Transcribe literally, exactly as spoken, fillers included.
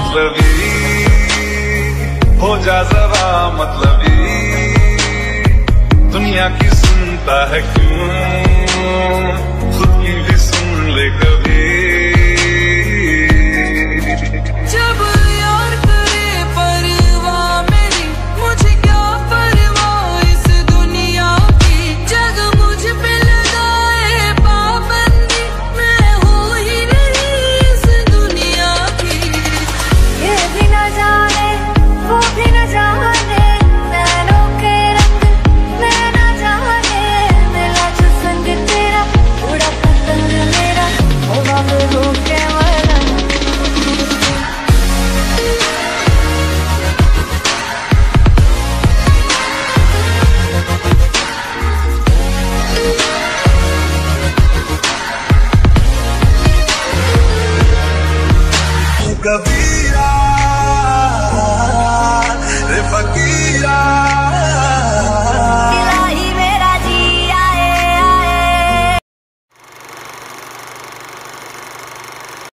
मतलबी हो जा जरा मतलबी, दुनिया की सुनता है क्यों, खुद की भी सुन ले कभी। जब यार करे परवाह मेरी, मुझे क्या परवाह इस दुनिया की, जग मुझ पे लगाए पाबंदी, मैं हूँ ही नहीं इस दुनिया की। ये भी न जाने वो भी न जाने, नैनों के रंग मैं न जाने, मिला जो संग तेरा उड़ा पतंग मेरा, हवा में होके मरना। कभी